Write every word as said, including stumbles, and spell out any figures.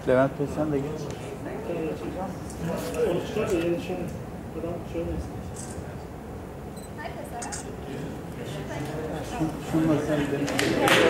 Levent Bey sen de geç. Onu çıkar da yani şimdi adam söylemesin. Şunla sen de.